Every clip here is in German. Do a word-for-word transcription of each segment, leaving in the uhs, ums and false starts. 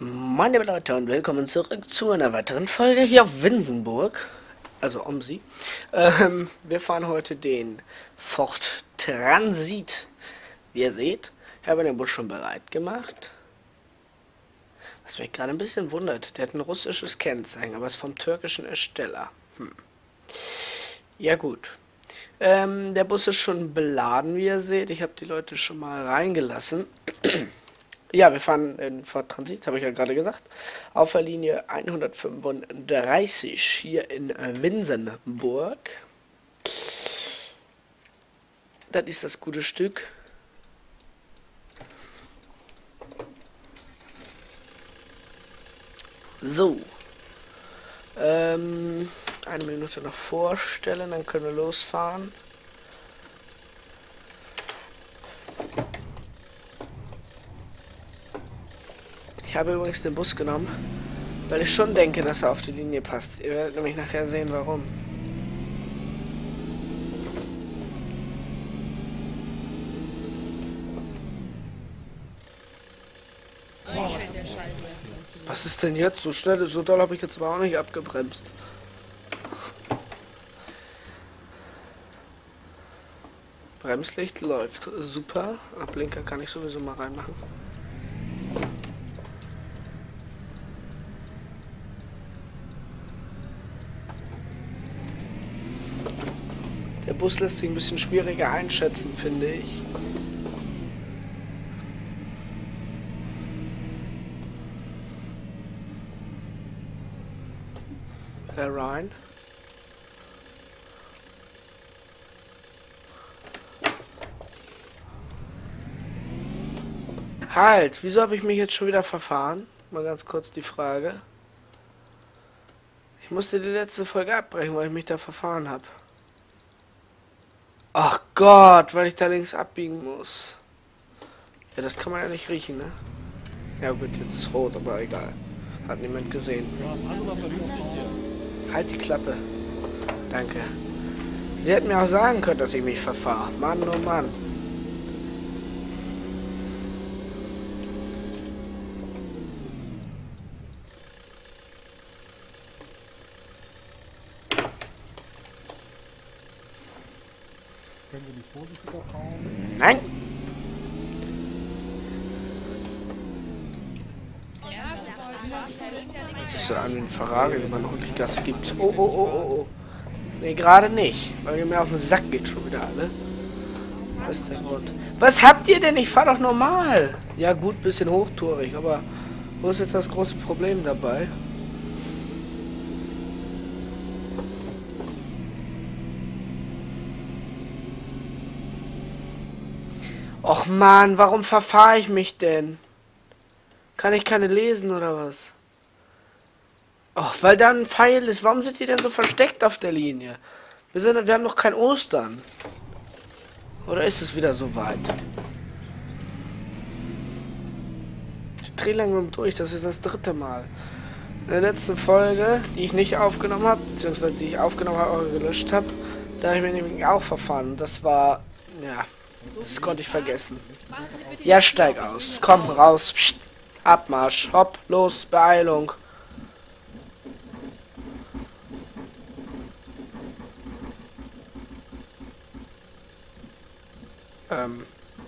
Meine Leute und willkommen zurück zu einer weiteren Folge hier auf Winsenburg, also Omsi. Ähm, wir fahren heute den Ford Transit. Wie ihr seht, ich habe den Bus schon bereit gemacht. Was mich gerade ein bisschen wundert, der hat ein russisches Kennzeichen, aber ist vom türkischen Ersteller. Hm. Ja gut. Ähm, der Bus ist schon beladen, wie ihr seht. Ich habe die Leute schon mal reingelassen. Ja, wir fahren in Ford Transit, habe ich ja gerade gesagt, auf der Linie hundertfünfunddreißig hier in Winsenburg. Das ist das gute Stück. So. Ähm, eine Minute noch vorstellen, dann können wir losfahren. Ich habe übrigens den Bus genommen, weil ich schon denke, dass er auf die Linie passt. Ihr werdet nämlich nachher sehen, warum. Was ist denn jetzt? So schnell, so doll habe ich jetzt aber auch nicht abgebremst. Bremslicht läuft super. Blinker kann ich sowieso mal reinmachen. Der Bus lässt sich ein bisschen schwieriger einschätzen, finde ich. Da rein. Halt, wieso habe ich mich jetzt schon wieder verfahren? Mal ganz kurz die Frage. Ich musste die letzte Folge abbrechen, weil ich mich da verfahren habe. Ach Gott, weil ich da links abbiegen muss. Ja, das kann man ja nicht riechen, ne? Ja gut, jetzt ist rot, aber egal. Hat niemand gesehen. Halt die Klappe. Danke. Sie hätten mir auch sagen können, dass ich mich verfahre. Mann, oh Mann. Können wir nicht vorsichtiger fahren? Nein! Das ist so an wie ein Ferrari, wenn man noch wirklich Gas gibt. Oh, oh, oh, oh, oh. Ne, gerade nicht. Weil ihr mir auf den Sack geht schon wieder alle. Das ist der Grund. Was habt ihr denn? Ich fahr doch normal. Ja gut, bisschen hochtourig, aber wo ist jetzt das große Problem dabei? Och man, warum verfahre ich mich denn? Kann ich keine lesen oder was? Och, weil da ein Pfeil ist. Warum sind die denn so versteckt auf der Linie? Wir, sind, wir haben noch kein Ostern. Oder ist es wieder so weit? Ich drehe langsam durch. Das ist das dritte Mal. In der letzten Folge, die ich nicht aufgenommen habe, beziehungsweise die ich aufgenommen habe, aber gelöscht habe, da habe ich mir nämlich auch verfahren. Und das war, ja, das konnte ich vergessen. Ja, steig aus. Komm, raus. Psst. Abmarsch. Hopp, los, Beeilung. Ähm.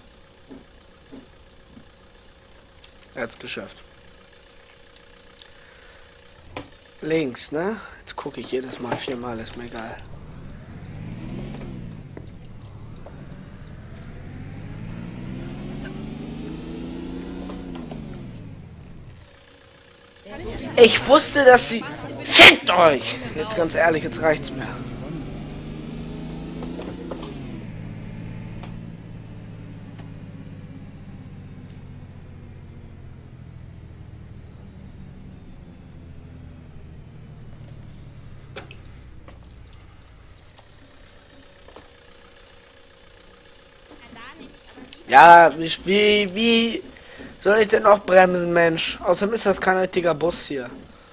Er hat's geschafft. Links, ne? Jetzt gucke ich jedes Mal viermal, ist mir egal. Ich wusste, dass sie... Fickt euch! Jetzt ganz ehrlich, jetzt reicht's mir. Ja, wie, wie, wie soll ich denn noch bremsen, Mensch? Außerdem ist das kein richtiger Bus hier.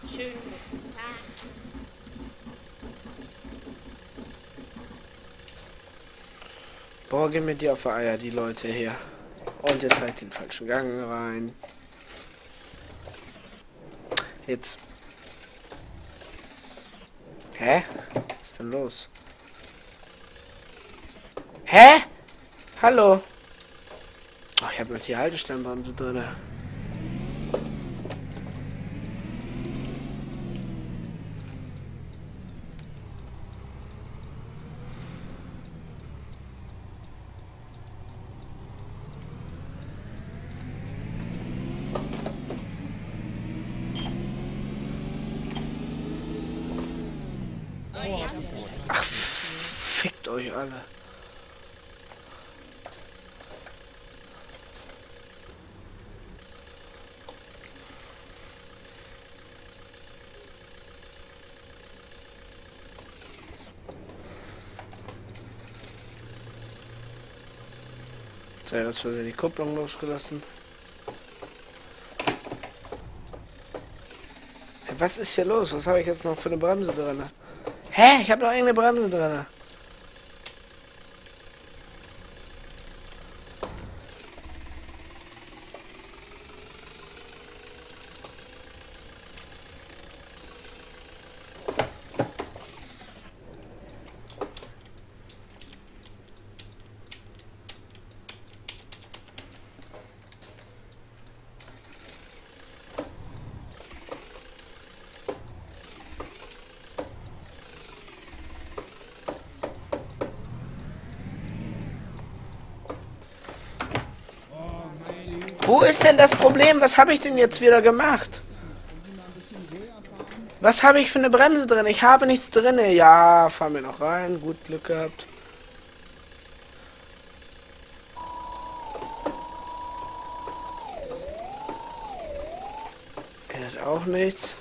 Boah, gehen mir die auf die Eier, die Leute hier. Und jetzt halt den falschen Gang rein. Jetzt. Hä? Was ist denn los? Hä? Hallo? Ach, ich habe noch die Haltestellenbremse drin. Ach, fickt euch alle. Sei aus Versehen die Kupplung losgelassen. Hey, was ist hier los? Was habe ich jetzt noch für eine Bremse drin? Hä? Ich habe noch irgendeine Bremse drin. Wo ist denn das Problem? Was habe ich denn jetzt wieder gemacht? Was habe ich für eine Bremse drin? Ich habe nichts drin. Ja, fahren wir noch rein. Gut Glück gehabt. Er hat auch nichts.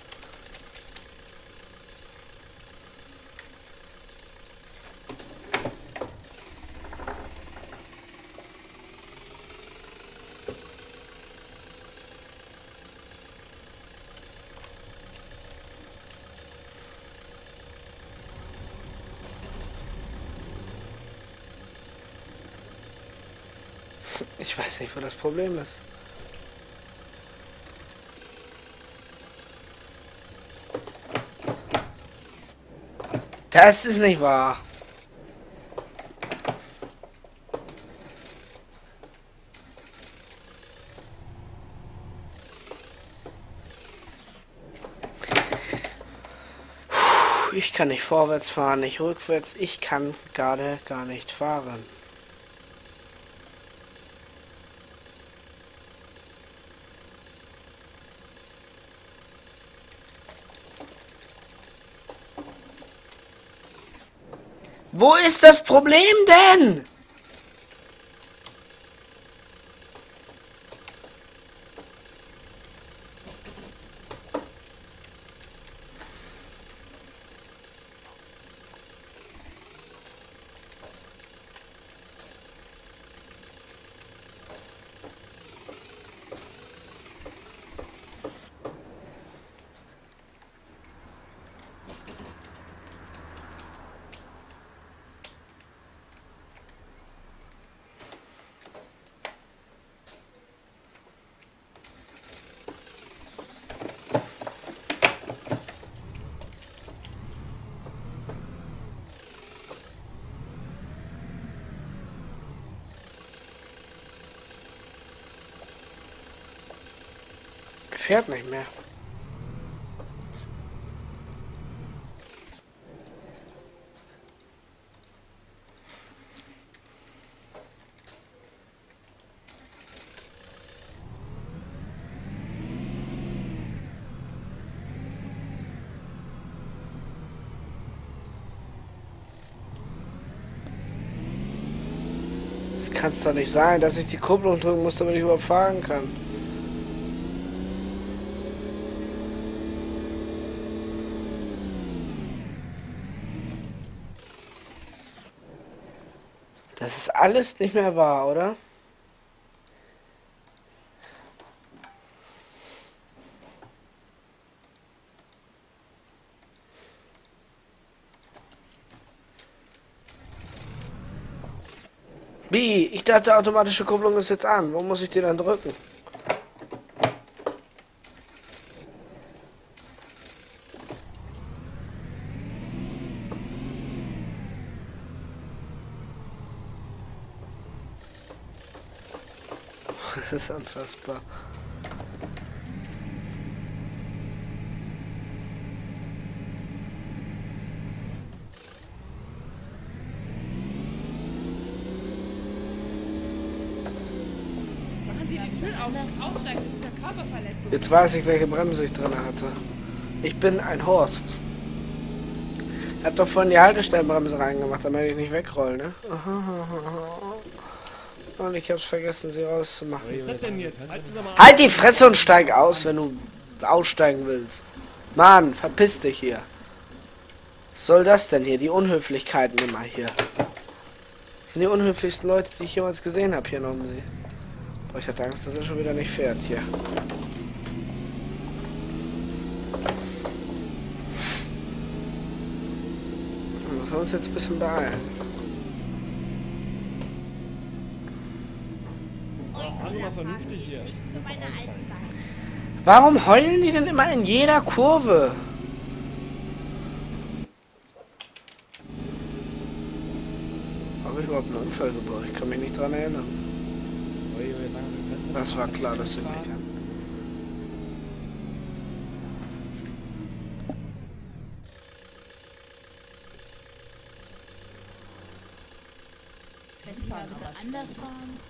Ich weiß nicht, wo das Problem ist. Das ist nicht wahr. Ich kann nicht vorwärts fahren, nicht rückwärts. Ich kann gerade gar nicht fahren. Wo ist das Problem denn? Fährt nicht mehr. Das kann es doch nicht sein, dass ich die Kupplung drücken muss, damit ich überhaupt fahren kann. Das ist alles nicht mehr wahr, oder? Wie? Ich dachte, automatische Kupplung ist jetzt an. Wo muss ich die dann drücken? Das ist unfassbar. Machen Sie die Tür auf, aussteigen, das ist ja Körperverletzung. Jetzt weiß ich, welche Bremse ich drin hatte. Ich bin ein Horst. Ich hab doch vorhin die Haltestellenbremse reingemacht, damit ich nicht wegroll, ne? Und ich hab's vergessen, sie rauszumachen. Was ist das denn jetzt? Halten Sie mal Halt die Fresse und steig aus, wenn du aussteigen willst. Mann, verpiss dich hier. Was soll das denn hier? Die Unhöflichkeiten immer hier. Das sind die unhöflichsten Leute, die ich jemals gesehen habe hier in Omsi. Boah, ich hatte Angst, dass er schon wieder nicht fährt hier. Wir müssen uns jetzt ein bisschen beeilen. Fahren Sie mal vernünftig hier. Warum heulen die denn immer in jeder Kurve? Habe ich überhaupt einen Unfall gebaut? Ich kann mich nicht dran erinnern. Das war klar, dass sie nicht kann. Könnten Sie mal bitte anders fahren?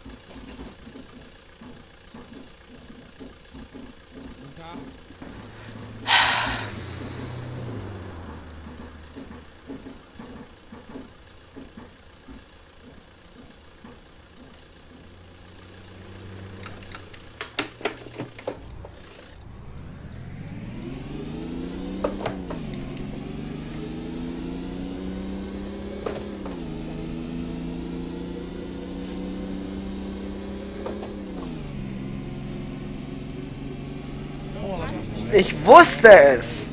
Ich wusste es!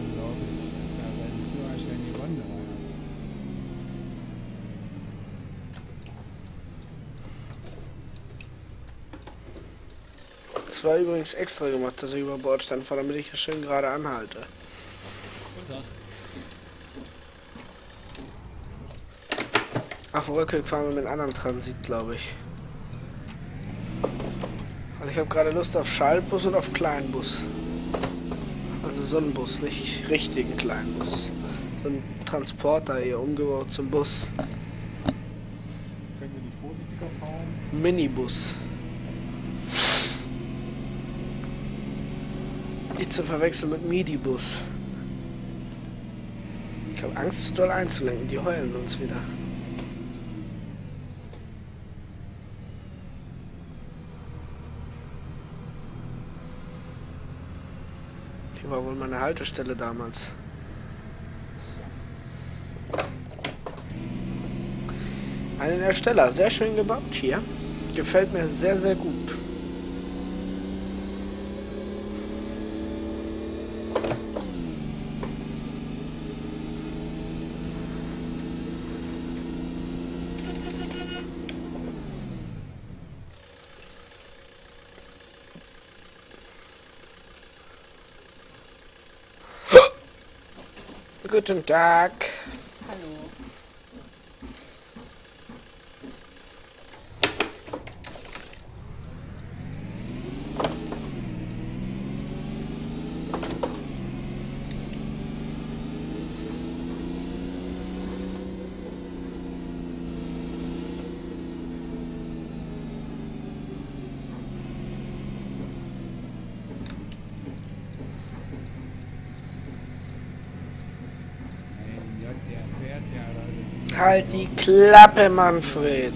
Das war übrigens extra gemacht, dass ich über Bord stand, damit ich ja schön gerade anhalte. Auf dem Rückweg fahren wir mit einem anderen Transit, glaube ich. Also ich habe gerade Lust auf Schallbus und auf Kleinbus. Also so ein Bus, nicht richtigen Kleinbus. So ein Transporter hier umgebaut zum Bus. Können Sie nicht vorsichtiger fahren? Minibus. Nicht zu verwechseln mit Midibus. Ich habe Angst, zu doll einzulenken. Die heulen uns wieder. Hier war wohl meine Haltestelle damals. Einen Ersteller, sehr schön gebaut hier. Gefällt mir sehr, sehr gut. Guten Tag. Hallo. Halt die Klappe, Manfred.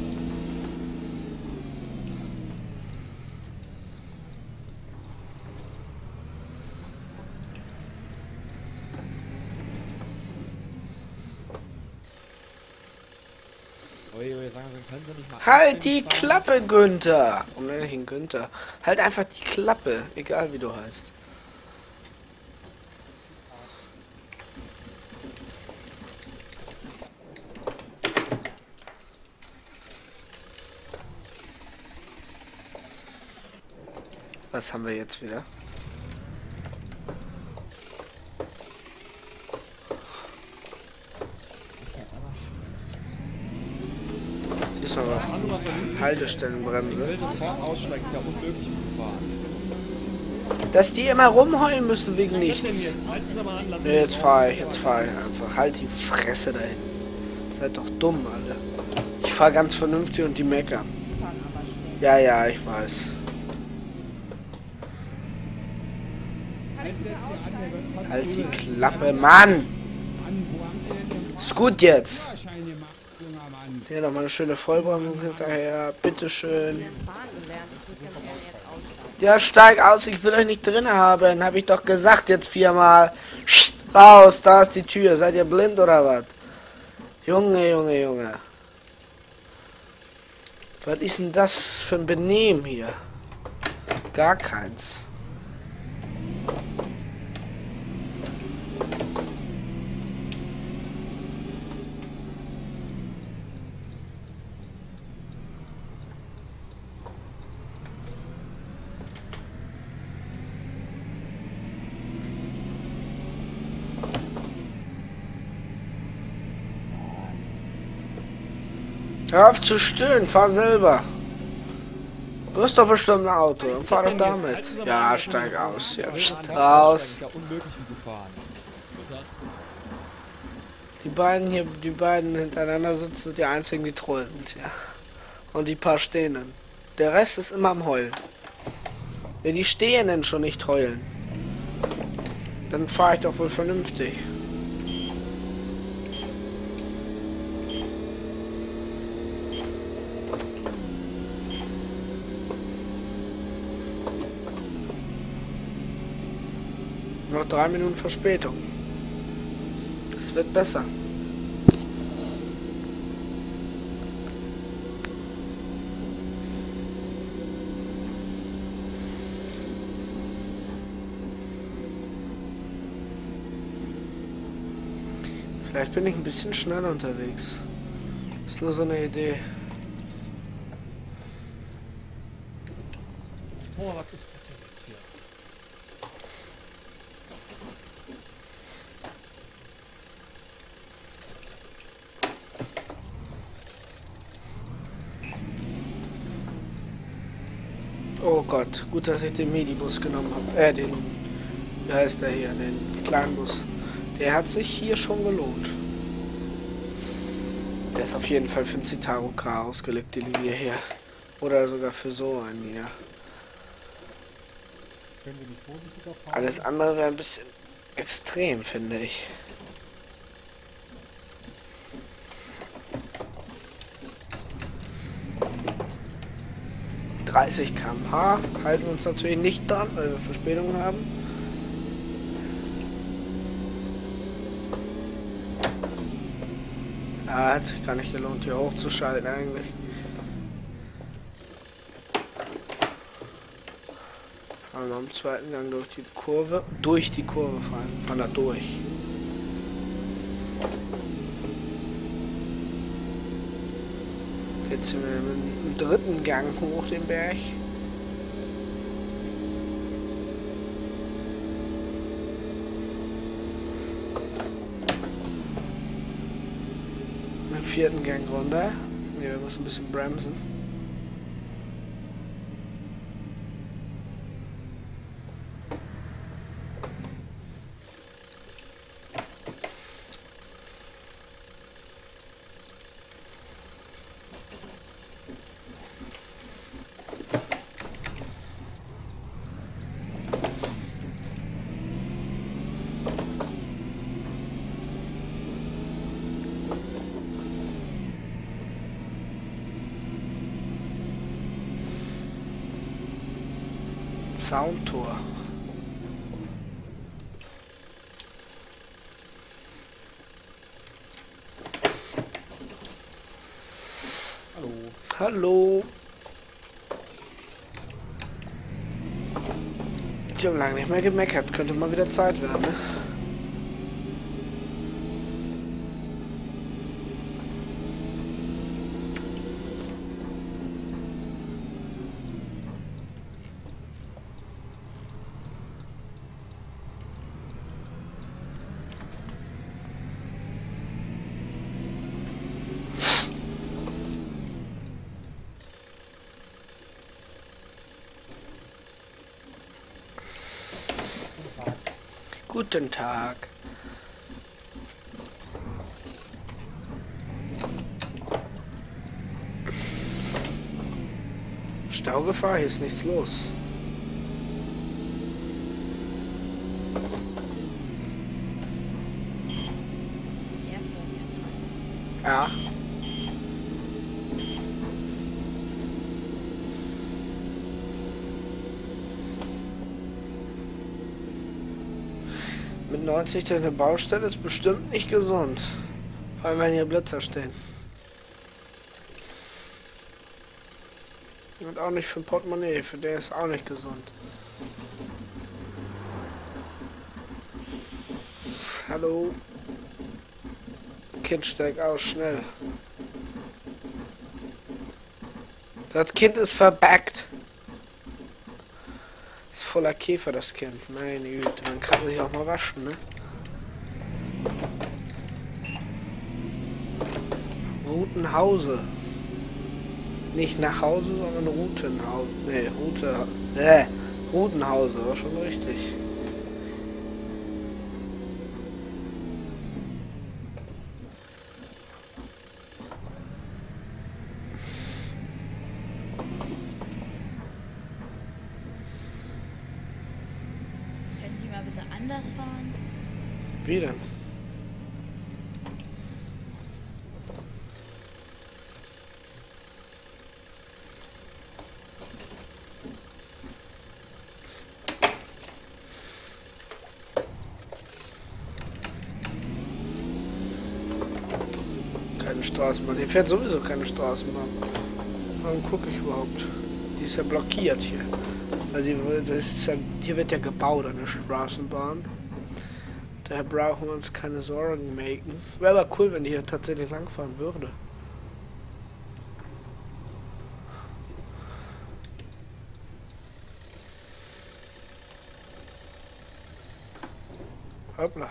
Halt die Klappe, Günther. Warum nenne ich ihn Günther? Halt einfach die Klappe, egal wie du heißt. Was haben wir jetzt wieder? Siehst du mal was? Halt Haltestellenbremse. will sofort aussteigen, ist ja unmöglich zu fahren. Dass die immer rumheulen müssen wegen nichts. Jetzt, Halt mich mal an, lass mich Nee, jetzt fahre ich, jetzt fahre ich einfach. Halt die Fresse dahin. Seid doch dumm, alle. Ich fahre ganz vernünftig und die meckern. Ja, ja, ich weiß. Halt die Klappe, Mann! Ist gut jetzt. Hier nochmal eine schöne Vollbremsung hinterher. Bitteschön. Ja, steig aus, ich will euch nicht drin haben. Hab ich doch gesagt jetzt viermal. Raus, da ist die Tür. Seid ihr blind oder was? Junge, Junge, Junge. Was ist denn das für ein Benehmen hier? Gar keins. Hör auf zu stöhnen, fahr selber. Du hast doch bestimmt ein Auto, dann fahr doch damit. Ja, steig aus. Ja, raus. Ist ja unmöglich zu fahren. Die beiden hier, die beiden hintereinander sitzen, sind die einzigen, die trollen sind, ja. Und die paar Stehenden. Der Rest ist immer am Heulen. Wenn die Stehenden schon nicht heulen, dann fahre ich doch wohl vernünftig. Noch drei Minuten Verspätung. Es wird besser. Vielleicht bin ich ein bisschen schneller unterwegs. Ist nur so eine Idee. Oh, was ist das denn jetzt hier? Oh Gott, gut, dass ich den Medibus genommen habe. Äh, den, wie heißt der hier, den Kleinbus. Der hat sich hier schon gelohnt. Der ist auf jeden Fall für ein Citaro K ausgelegt, die Linie hier. Oder sogar für so einen hier. Können wir nicht vorsichtiger fahren? Alles andere wäre ein bisschen extrem, finde ich. dreißig Kilometer pro Stunde halten wir uns natürlich nicht dran, weil wir Verspätung haben. Ja, hat sich gar nicht gelohnt, hier hochzuschalten eigentlich. Aber noch im zweiten Gang durch die Kurve, durch die Kurve fahren, fahren da durch. Jetzt sind wir im dritten Gang hoch den Berg. Im vierten Gang runter. Ne, wir müssen ein bisschen bremsen. Zauntor. Hallo. Hallo. Ich habe lange nicht mehr gemeckert. Könnte mal wieder Zeit werden, ne? Guten Tag. Staugefahr, hier ist nichts los. Der fährt ja. Ja. Mit neunzig durch eine Baustelle ist bestimmt nicht gesund. Vor allem, wenn hier Blitzer stehen. Und auch nicht für ein Portemonnaie, für den ist auch nicht gesund. Hallo. Kind steigt aus, schnell. Das Kind ist verbackt. Ist voller Käfer, das Kind. Meine Güte, man kann sich auch mal waschen, ne? Rutenhause. Nicht nach Hause, sondern Rutenhause. Ne, Rute. Äh, Rutenhause, war schon richtig. Können Sie mal bitte anders fahren? Wie denn? Keine Straßenbahn. Hier fährt sowieso keine Straßenbahn. Warum gucke ich überhaupt? Die ist ja blockiert hier. Also die, das ist ja, hier wird ja gebaut eine Straßenbahn. Daher brauchen wir uns keine Sorgen machen. Wäre aber cool, wenn die hier tatsächlich langfahren würde. Hoppla.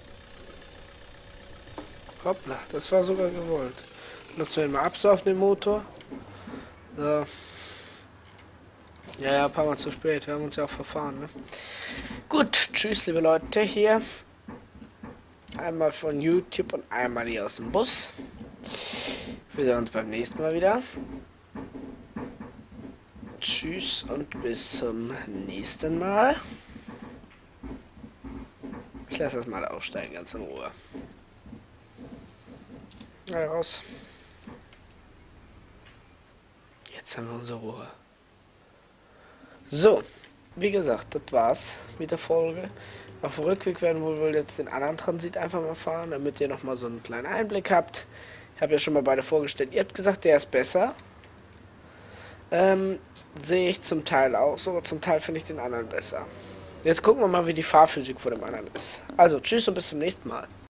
Hoppla, das war sogar gewollt. Lassen wir ihn mal absaufen, den Motor. So. Ja, ja, ein paar Mal zu spät. Wir haben uns ja auch verfahren, ne? Gut, tschüss, liebe Leute, hier. Einmal von YouTube und einmal hier aus dem Bus. Wir sehen uns beim nächsten Mal wieder. Tschüss und bis zum nächsten Mal. Ich lasse das mal aussteigen, ganz in Ruhe. Ja, raus. Jetzt haben wir unsere Ruhe. So, wie gesagt, das war's mit der Folge. Auf dem Rückweg werden wir wohl jetzt den anderen Transit einfach mal fahren, damit ihr nochmal so einen kleinen Einblick habt. Ich habe ja schon mal beide vorgestellt. Ihr habt gesagt, der ist besser. Ähm, sehe ich zum Teil auch so, aber zum Teil finde ich den anderen besser. Jetzt gucken wir mal, wie die Fahrphysik vor dem anderen ist. Also, tschüss und bis zum nächsten Mal.